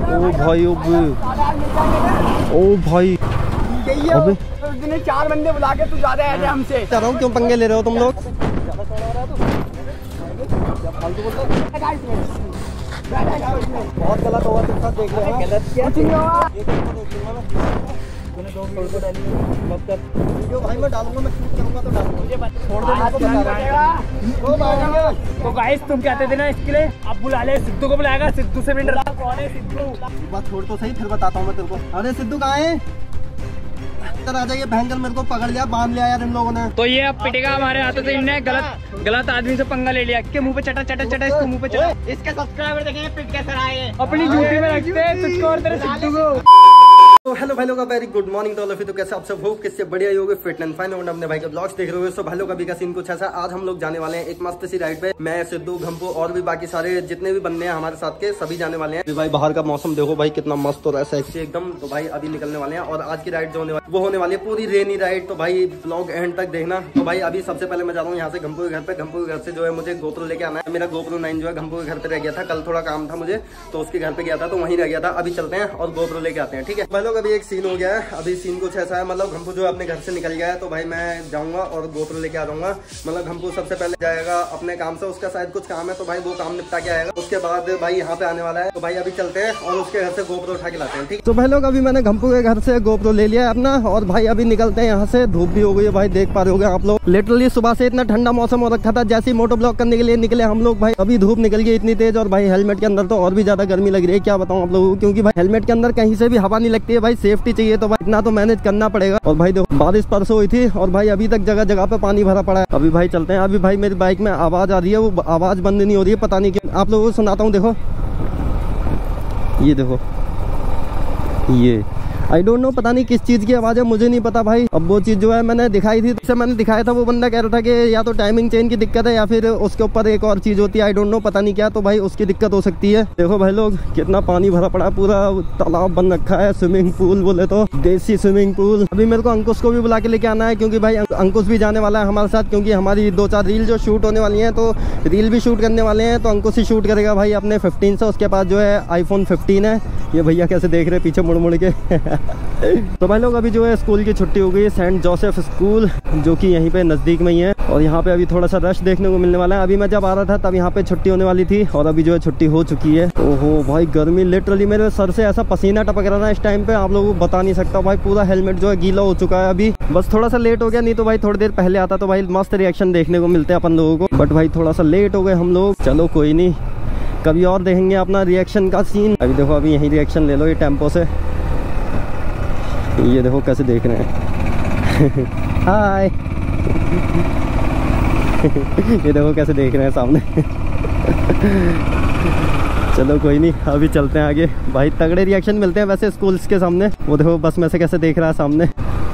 ओ भाई ओ भाई अबे 4 बंदे बुला के तू ज्यादा है हमसे। कह रहा हूँ क्यों पंगे ले रहे हो तुम लोग? बहुत गलत हुआ तुम सब देख रहे हो। गलत क्या भाई मैं डालूंगा, मैं शूट करूंगा तो डालूंगा। तो गाइस तुम कहते थे ना इसके लिए, अब बुला ले सिद्धू को, बुलाएगा सिद्धू से मिल रहा। कौन है सिद्धू? बात छोड़ तो सही, फिर बताता हूँ मैं तेरे को। अरे सिद्धू कहाँ है? आ जाइए, भयंकर मेरे को पकड़ लिया, बांध लिया यार इन लोगों ने। तो ये अब पिटेगा हमारे हाथों से। इनने गलत आदमी से पंगा ले लिया। के मुंह पे चटा इसको मुंह पे चटा। इसके सब्सक्राइबर देखेंगे पिट के सर आए, अपनी ड्यूटी में रखते हैं तुझको और तेरे सिद्धू को। तो हेलो भाई लोग, वेरी गुड मॉर्निंग तो तो कैसे आप सब हो? किससे बढ़िया ही होगे, फिट एंड फाइन। और अपने भाई के ब्लॉग्स देख रहे हो। सो भाई लोग अभी का सीन कुछ ऐसा, आज हम लोग जाने वाले हैं एक मस्त सी राइड पे। मैं, सिद्धू, घंपू और भी बाकी सारे जितने भी बंदे हैं हमारे साथ के सभी जाने वाले हैं। भाई बाहर का मौसम देखो भाई कितना मस्त हो रहा है, सेक्सी एकदम। तो भाई अभी निकलने वाले हैं और आज की राइड जो होने वाली वो होने वाली है पूरी रेनी राइड। तो भाई ब्लॉग एंड तक देखना। तो भाई अभी सबसे पहले मैं जा रहा हूँ यहाँ से घंपू के घर पे। घंपू के घर से जो है मुझे गोप्रो लेके आना है। मेरा गोप्रो 9 जो है घंपू के घर पे रह गया था, कल थोड़ा काम था मुझे तो उसके घर पे गया था, तो वहीं रह गया था। अभी चलते हैं और गोप्रो लेके आते हैं, ठीक है भाई लोग। अभी एक सीन हो गया है। अभी सीन कुछ ऐसा है, मतलब घंपू जो अपने घर से निकल गया है, तो भाई मैं जाऊंगा और गोप्रो लेके आ जाऊंगा। मतलब घंपू सबसे पहले जाएगा अपने काम से, उसका शायद कुछ काम है तो भाई वो काम निपटा के आएगा। उसके बाद भाई यहाँ पे आने वाला है। तो भाई अभी चलते हैं और उसके घर से गोप्रो उठा के लाते हैं, ठीक। तो भाई लोग अभी मैंने घंपू के घर से गोप्रो ले लिया है अपना, और भाई अभी निकलते हैं यहाँ से। धूप भी हो गई है भाई, देख पा रहे होगे आप लोग। लिटरली सुबह से इतना ठंडा मौसम हो रखा था, जैसे ही मोटो ब्लॉग करने के लिए निकले हम लोग, भाई अभी धूप निकल गई इतनी तेज। और भाई हेलमेट के अंदर तो और भी ज्यादा गर्मी लग रही है, क्या बताऊं आप लोगों को। क्योंकि भाई हेलमेट के अंदर कहीं से भी हवा नहीं लगती है भाई, सेफ्टी चाहिए तो भाई इतना तो मैनेज करना पड़ेगा। और भाई देखो बारिश परसों हुई थी और भाई अभी तक जगह जगह पे पानी भरा पड़ा है। अभी भाई चलते हैं। अभी भाई मेरी बाइक में आवाज आ रही है, वो आवाज बंद नहीं हो रही है, पता नहीं क्यों। आप लोगों को सुनाता हूँ, देखो ये देखो, ये आई डोंट नो, पता नहीं किस चीज की आवाज है, मुझे नहीं पता भाई। अब वो चीज जो है मैंने दिखाई थी, जिससे मैंने दिखाया था वो बंदा कह रहा था कि या तो टाइमिंग चेन की दिक्कत है या फिर उसके ऊपर एक और चीज होती है, आई डोंट नो, पता नहीं क्या। तो भाई उसकी दिक्कत हो सकती है। देखो भाई लोग कितना पानी भरा पड़ा, पूरा तालाब बन रखा है, स्विमिंग पूल बोले तो देसी स्विमिंग पूल। अभी मेरे को अंकुश को भी बुला के लेके आना है, क्योंकि भाई अंकुश भी जाने वाला है हमारे साथ, क्योंकि हमारी 2-4 रील जो शूट होने वाली है, तो रील भी शूट करने वाले हैं। तो अंकुश ही शूट करेगा भाई अपने 15 से। उसके पास जो है iPhone 15 है। ये भैया कैसे देख रहे पीछे मुड़ मुड़ के। तो भाई लोग अभी जो है स्कूल की छुट्टी हो गई है, सेंट जोसेफ स्कूल जो कि यहीं पे नज़दीक में ही है। और यहाँ पे अभी थोड़ा सा रश देखने को मिलने वाला है। अभी मैं जब आ रहा था तब यहाँ पे छुट्टी होने वाली थी और अभी जो है छुट्टी हो चुकी है। ओहो भाई गर्मी, लिटरली मेरे सर से ऐसा पसीना टपक रहा था इस टाइम पे, आप लोगों को बता नहीं सकता भाई। पूरा हेलमेट जो है गीला हो चुका है। अभी बस थोड़ा सा लेट हो गया, नहीं तो भाई थोड़ी देर पहले आता तो भाई मस्त रिएक्शन देखने को मिलते अपन लोगों को। बट भाई थोड़ा सा लेट हो गए हम लोग। चलो कोई नहीं, कभी और देखेंगे अपना रिएक्शन का सीन। अभी देखो अभी यही रिएक्शन ले लो ये टेम्पो से। ये देखो कैसे देख रहे हैं। हाय। ये देखो कैसे देख रहे हैं सामने। चलो कोई नहीं, अभी चलते हैं आगे। भाई तगड़े रिएक्शन मिलते हैं वैसे स्कूल्स के सामने। वो देखो बस में से कैसे देख रहा है सामने।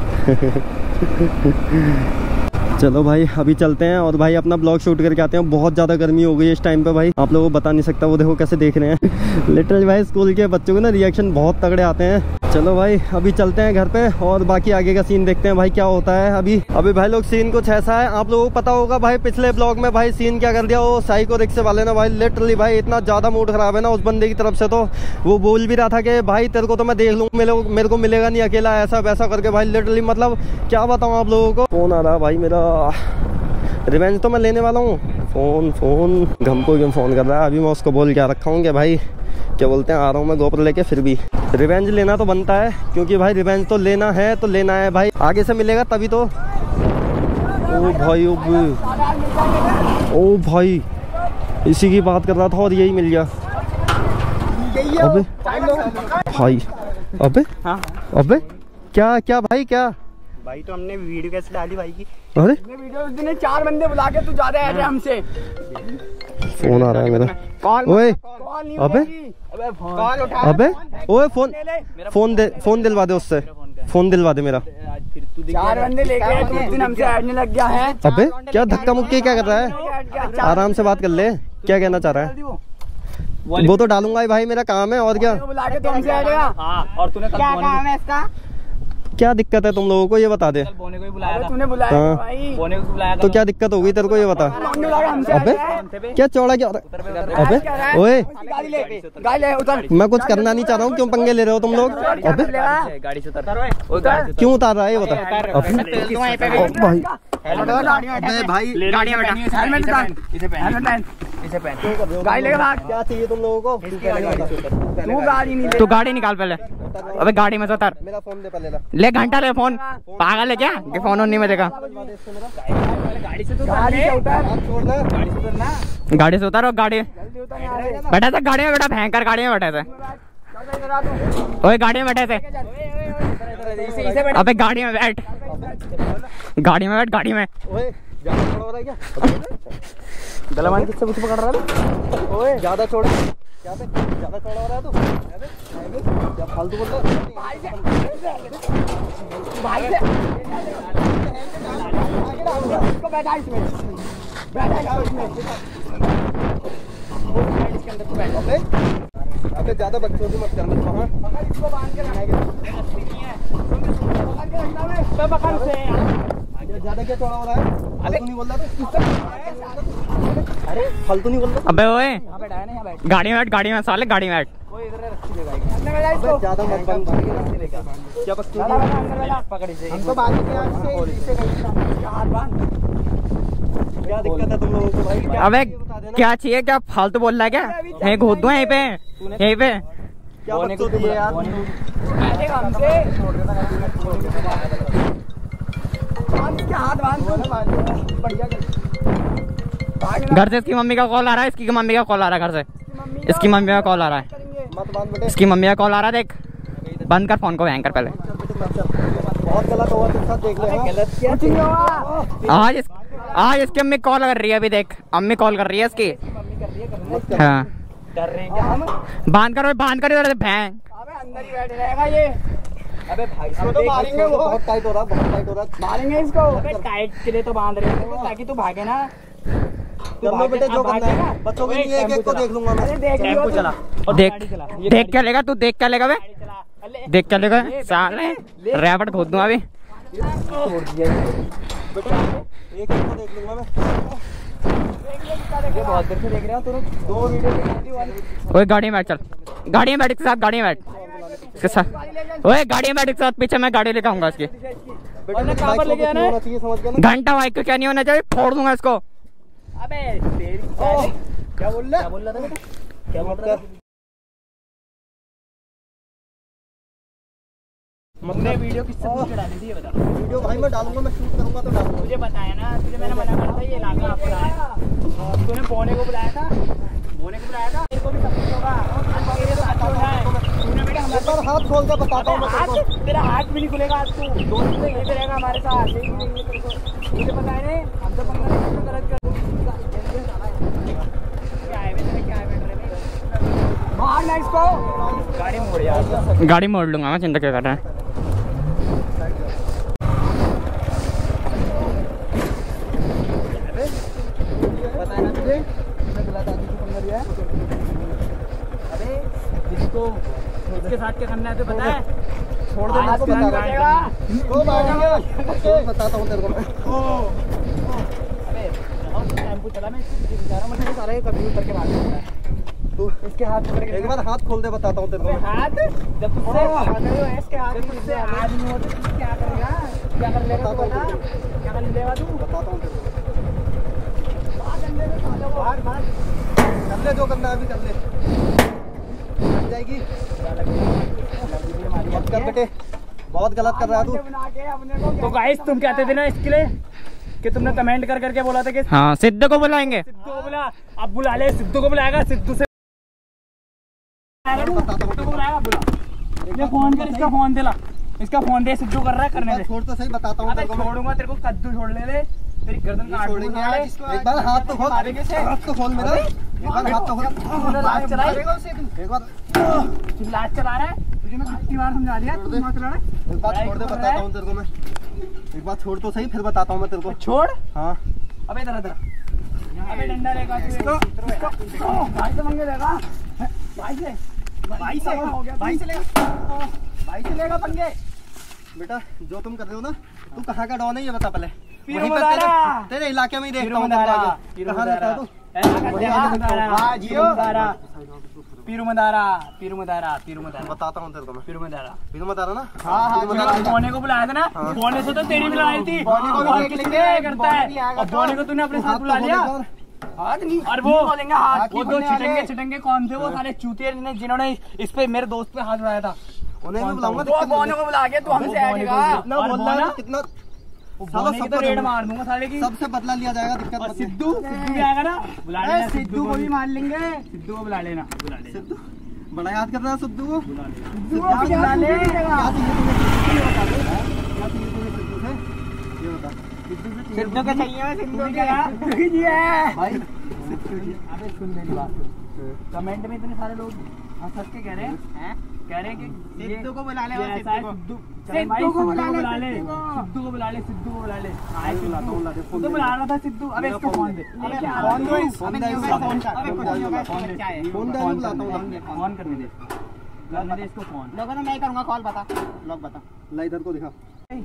चलो भाई अभी चलते हैं और भाई अपना ब्लॉग शूट करके आते हैं। बहुत ज़्यादा गर्मी हो गई है इस टाइम पे भाई, आप लोगों को बता नहीं सकता। वो देखो कैसे देख रहे हैं। लिटरली भाई स्कूल के बच्चों को ना रिएक्शन बहुत तगड़े आते हैं। चलो भाई अभी चलते हैं घर पे और बाकी आगे का सीन देखते हैं भाई क्या होता है। अभी भाई लोग सीन कुछ ऐसा है, आप लोगों को पता होगा भाई पिछले ब्लॉग में भाई सीन क्या कर दिया वो साइको रिक्शे वाले ने। भाई लिटरली भाई इतना ज़्यादा मूड खराब है ना उस बंदे की तरफ से। तो वो बोल भी रहा था कि भाई तेरे को तो मैं देख लूँ, मेरे को मिलेगा नहीं अकेला, ऐसा वैसा करके। भाई लिटरली मतलब क्या बताऊँ आप लोगों को। फोन आ रहा भाई मेरा, रिवेंज तो मैं लेने वाला हूँ। फोन घंपू क्यों फ़ोन कर रहा है। अभी मैं उसको बोल क्या रखा हूँ कि भाई क्या बोलते हैं आ रहा हूँ मैं गोप्रो लेके। फिर भी रिवेंज लेना तो बनता है, क्योंकि भाई रिवेंज तो लेना है तो लेना है भाई, आगे से मिलेगा तभी तो। ओ भाई ओ भाई इसी की बात कर रहा था और यही मिल गया। अबे भाई अबे क्या भाई भाई तो हमने वीडियो कैसे डाली भाई की। अरे वीडियो उस दिन 4 बंदे बुला के तू ज्यादा है हमसे। फोन आ रहा है मेरा। ओए ओए फोन दिलवा दे उससे, फोन दिलवा दे मेरा। 4 बंदे लेके तू उस दिन हमसे ऐडने लग गया है। अबे क्या धक्का मुक्की क्या कर रहा है, आराम से बात कर ले। क्या कहना चाह रहा है वो तो डालूंगा भाई, मेरा काम है और क्या। बुला के तुमसे आएगा। और तूने क्या काम है इसका? क्या दिक्कत है तुम लोगों को ये बता दे। बोने को ही बुलाया था। तूने बुलाया भाई। बोने को बुलाया था। तो क्या दिक्कत होगी तेरे को ये बता। अबे क्या चौड़ा क्या। अबे ओए मैं कुछ करना नहीं चाह रहा हूँ, क्यों पंगे ले रहे हो तुम लोग। अबे गाड़ी से उतर। क्यों उतार रहा है ये बता। भाई गाड़ियाँ गाड़ी लेके भाग। क्या चाहिए तुम लोगों को। तू गाड़ी नहीं, तू गाड़ी निकाल पहले। अबे गाड़ी में से उतर। मेरा फोन दे पहले। ले घंटा ले फोन, पागल है क्या कि फोन नहीं मिलेगा। गाड़ी से उतर, गाड़ी से उतर। और गाड़ी बैठा था, गाड़ी में बैठा, भयंकर गाड़ी में बैठे थे। ओए गाड़ी में बैठे थे। अबे गाड़ी में बैठ, गाड़ी में बैठ, गाड़ी में। गलामान किससे कुछ पकड़ रहा है। ओए ज्यादा छोड़ा, ज्यादा छोड़ा हो रहा है तू। क्या फालतू बोल रहा है भाई से। इसको बैठा इसमें, अबे ज्यादा बच्चों की मत कर। इसको बांध के रखेंगे। ज्यादा क्या चौड़ा हो रहा है। फालतू नहीं बोल रहा। अरे फालतू नहीं बोल रहा। अबे ओए गाड़ी में बैठ, गाड़ी में साले, गाड़ी में बैठ। ज्यादा मत बंद। क्या क्या दिक्कत है तुम लोगों को भाई। अबे क्या चाहिए, क्या फालतू बोल रहा है क्या। यहीं घोद दो, यहीं पे, यहीं पे। क्या बकचोदी है यार। घर से इसकी मम्मी का कॉल आ रहा है, इसकी मम्मी का कॉल आ रहा है, घर से इसकी मम्मी का कॉल आ रहा है। इसकी मम्मी का कॉल आ रहा है, देख बंद कर फोन को, हैंग कर पहले। बहुत गलत हुआ तेरे साथ, देख ले। आज इसकी अम्मी कॉल कर रही है, अभी देख अम्मी कॉल कर रही है इसकी। हाँ बांध कर, बांध कर इधर भैंग। अंदर ही बैठे रहेगा ये। अबे भाई इसको तो मारेंगे, वो बहुत टाइट हो रहा, बहुत टाइट हो रहा। मारेंगे इसको। अबे टाइट के लिए तो बांध रहे हैं ताकि तू भागे ना। चलो बेटे जो करना है, बच्चों के लिए एक एक को देख लूंगा मैं। टेम्पो चला और देख क्या लेगा तू, देख क्या लेगा बे, देख क्या लेगा साले। रैपट खोद दूंगा अभी। एक एक को देख लूंगा मैं। बहुत देर से देख रहा हूँ तू। 2 वीडियो। ओए गाड़ी में बैठ, चल गाड़ी में बैठ के साथ, गाड़ी में बैठ इसके साथ। ओए गाड़ी में बैठ के साथ, पीछे मैं गाड़ी लेकर आऊंगा इसकी। घंटा बाइक को क्या नहीं होना चाहिए, फोड़ दूंगा इसको। अबे क्या बोल रहा था बेटा, क्या बोल रहा था। हमने वीडियो किससे पूछ के डाली थी ये बता। वीडियो भाई मैं डालूंगा, मैं शूट करूंगा तो डालूंगा। तुझे बताया ना, तुझे मैंने मना करा था ये इलाका आपका है। तूने बोने को बुलाया था, बोने को बुलाया था। तेरे को भी सब कुछ होगा। तूने बेटा हमारे पास हाथ खोल के बताता हूँ मैं तेरे को। तेरा हाथ भी नहीं खुलेगा आज तू। दोस्त से यहीं पे रहेगा हमारे साथ। मुझे पता है रे, हम तो पंगा गलत कर। क्या है बेटा, क्या है बेटा। मारना इसको। गाड़ी मोड़ यार, गाड़ी मोड़ लूंगा मैं, चिंता क्या कर रहा है। इसके साथ क्या करना है तो पता है। छोड़ दे, बताता हूँ तेरे को मैं। टेम्पो चला मैं इसको सारा ये कभी उतर के भाग जाता है। तू इसके हाथ पकड़ के एक बार हाथ खोल दे, बताता हूँ तेरे को। हाथ जब तुझसे इसके हाथ में आज नहीं होते तो क्या करेगा, क्या कर लेगा, बता क्या कर लेगा तू। बताता हूँ तेरे को। कर ले जो करना है अभी, कर ले जाएगी। मत कर बेटे, बहुत गलत कर रहा है तू। तो गाइस तुम कहते थे ना इसके लिए कि तुमने कमेंट कर करके बोला था कि हाँ सिद्धू को बुलाएंगे। सिद्धू को बुला, अब बुला ले, सिद्धू को बुलाएगा। सिद्धू से बुलाएगा, बुला। ये फोन कर, इसका फोन दिला, इसका फोन दे। सिद्धू कर रहा है, करने दे। छोड़ तो सही, बताता हूँ तेरे को। छोड़ूंगा तेरे को, कद्दू छोड़ ले, तेरी गर्दन काट छोड़ेंगे। एक बार हाथ तो खोल, हाथ तो खोल मेरा। एक बार हाथ तो खोल। लाश चलाए, एक बार लाश चला रहा है। तुझे मैं कितनी बार समझा दिया, तू मत चला रहा है। एक बार छोड़ दे, बताता हूँ तेरे को मैं। एक बार छोड़ तो सही, फिर बताता हूँ मैं तेरे को। छोड़। हाँ अबे इधर इधर, अबे डंडा लेगा तू इसको। भाई से मंगे लेगा, भाई से लेगा, भाई से लेगा पंगे। बेटा जो तुम कर रहे हो ना, तू कहाँ का डॉन है ये बता पहले। पीरू मदारा। तेरे इलाके में ही देखता पीरू हूँ। मदारा। कहाँ रहता है तू? पीरू मदारा बताता हूँ तेरे को मैं। पीरू मदारा पीरू मदारा ना? बोने को बुलाया था ना, बोने से तो तेरी बुलाई थी। करता है और बोने को तूने अपने साथ बुला लिया। और वो दो छिटंगे कौन थे वो सारे चूतिए जिन्होंने इस पे मेरे दोस्त पे हाथ उठाया था, उन्हें भी बुलाऊंगा। बोने को बुला के तू हमसे आएगा कितना बोल रहा है, कितना बोने की तो रेड मार दूंगा साले की। सबसे बदला लिया जाएगा, दिक्कत मत ले। सिद्धू भी आएगा ना, बुला लेना सिद्धू को भी मार लेंगे। सिद्धू को बुला लेना सिद्धू बड़ा याद कर रहा है सिद्धू को। सिद्धू को बुला ले। सिद्धू के चाहिए, सिद्धू क्या भाई। अबे सुन मेरी बात, कमेंट में इतने सारे लोग हंस के कह रहे हैं कि सिद्धू को बुला ले, सिद्धू को बुला ले, सिद्धू को बुला ले, सिद्धू को बुला ले। तो बुला रहा था सिद्धू। अबे इसको फोन दे, फोन करने दे इसको फोन। लोगों ने मैं करूंगा कॉल, बता लॉक बता। ला इधर को दिखा।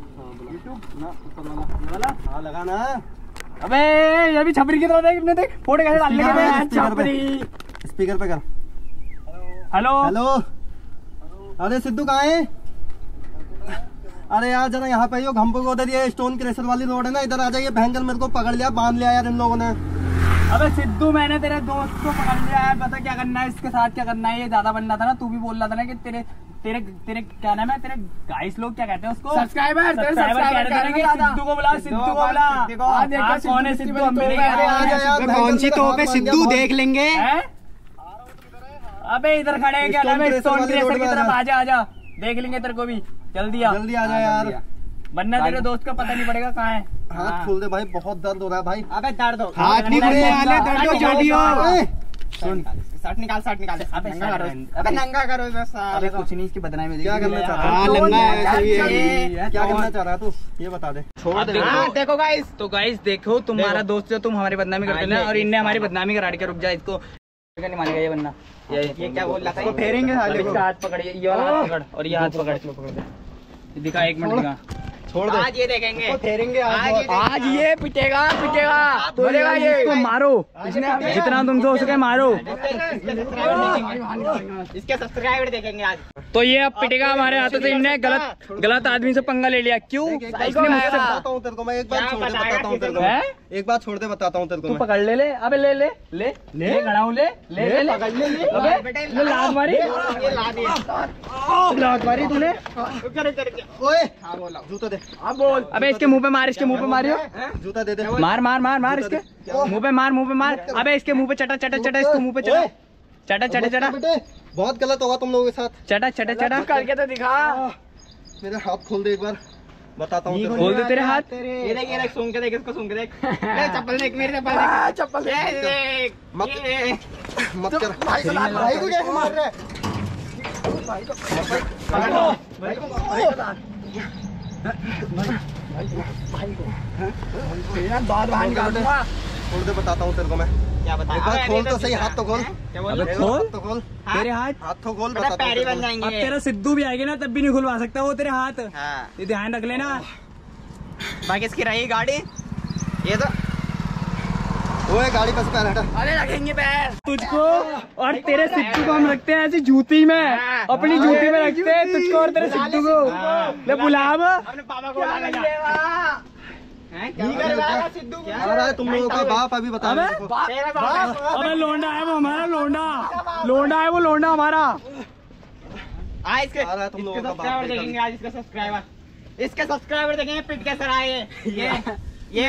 हाँ लगा ना। अबे ये भी छपरी की तरह देख, देख फोटो कैसे डाल लेंगे। स्पीकर पे कर। हेलो हेलो, अरे सिद्धू कहाँ है? अरे यार जरा यहाँ पे घंपो को उधर ये स्टोन क्रेशर वाली रोड है ना, इधर आ जाइए। भयंकर मेरे को पकड़ लिया, बांध लिया यार इन लोगों ने। अबे सिद्धू मैंने तेरे दोस्त को पकड़ लिया है, पता क्या करना है इसके साथ, क्या करना है। ये ज्यादा बनना था ना, तू भी बोल रहा था ना कि तेरे तेरे तेरे क्या नाम है, तेरे गाइस लोग क्या कहते हैं उसको, सब्सक्राइबर कह रहे थे कि सिद्धू को बुला, सिद्धू को बुला। कौन है सिद्धू? कौन सी तो पे सिद्धू देख लेंगे। अबे इधर खड़े हैं, क्या नाम है, स्टोन क्रेशर की तरफ आजा, आजा देख लेंगे तेरे को भी। जल्दी आ जा यार, वरना तेरे दोस्त का पता नहीं पड़ेगा कहाँ है। हाथ खोल दे भाई, बहुत दर्द हो रहा है भाई। अबे दर्द हो, हाथ नहीं खोले वाले, दर्द हो जाटियो। सुन शर्ट निकाल, शर्ट निकाल। अबे नंगा करो बस। अबे कुछ नहीं, इसकी बदनामी में क्या करना चाह रहा है? क्या करना चाह रहा है तू, ये बता दे। छोड़ दे। देखो गाइस, तो गाइस देखो, तुम्हारा दोस्त जो तुम हमारी बदनामी करते ना, और इनने हमारी बदनामी करा के रुक जा, इसको नहीं मानेगा ये बन्ना। ये क्या बोल रहा था, फेरेंगे हाथ पकड़िए, ये वाला हाथ पकड़ और ये हाथ पकड़। दिखा, एक मिनट दिखा, छोड़ दे। आज ये देखेंगे, फेरेंगे आज ये पिटेगा बोलेगा ये। इसको मारो, जितना तुम हो सके मारो। इसके सब्सक्राइबर देखेंगे आज। तो ये अब पिटेगा हमारे हाथों से। इनने गलत आदमी से पंगा ले लिया। क्यों? इसने मुझसे बताता हूँ तेरे को मैं, एक बार छोड़ दे बताता हूँ तेरे को, एक बार छोड़ दे बताता हूँ तेरे को। तू पकड़ ले, अबे ले ले ले ले खड़ा हूँ, ले ले ले पकड़ ले। अबे लात मारी, लात मारी तूने। ओए जूता दे। अब बोल। अबे इसके मुंह पे मार, इसके मुंह पे मारियो। जूता दे दे। मार मार मार मार इसके मुंह पे मार, मुंह पे मार। अबे इसके मुंह पे चटा चटा चटा, इसको मुंह पे चटा चटा चटा चटा। बहुत गलत होगा तुम लोगों के साथ। चटा चटा चटा करके तो दिखा। मेरे हाथ खोल दे एक बार, बताता हूँ। खोल दे तेरे हाथ। ये देख, ये देख, सूंघ के देख, इसको सूंघ के देख। चप्पल देख, मेरी चप्पल देख, चप्पल देख। मत कर भाई को कैसे मार रहे भाई को। छोड़ दे बताता हूँ तेरे को मैं। क्या बता? एक बार खोल तो सही, हाथ तो खोल। क्या बोल रहे? खोल तो खोल तेरे हाथ तो खोल। पैरी बन जाएंगे। अब तेरा सिद्धू भी आएगी ना, तब भी नहीं खुलवा सकता वो तेरे हाथ। हाँ। ये ध्यान रख लेना। बाकी इसकी रही गाड़ी, ये तो वो है गाड़ी पर पैर हटा। अरे रखेंगे पैर तुझको और तेरे सिद्धू को हम रखते हैं ऐसी जूती में, अपनी जूती में रखते हैं तुझको और तेरे सिद्धू को। ले बुला अपने पापा को बुला लेगा। सिद्धू क्या तुम लोगों का बाप अभी बता रहे हो। अबे लोंडा है वो हमारा, लोंडा है वो, लोंडा हमारा। इसके सब्सक्राइबर देखेंगे आज, इसका सब्सक्राइबर, इसके सब्सक्राइबर देखेंगे पिट के सराय। ये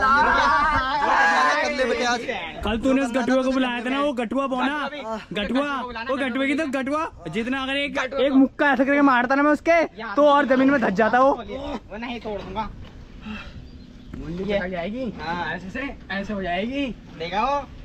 कल तूने उस गठुआ को बुलाया था ना, वो गठुआ बोना, गठुआ, वो गठुए की तो गठुआ जितना अगर एक मुक्का ऐसा करके मारता ना मैं उसके, तो और जमीन में धस जाता वो नहीं तोड़ दूंगा। मुंडी जाएगी। हाँ ऐसे हो जाएगी। देखा वो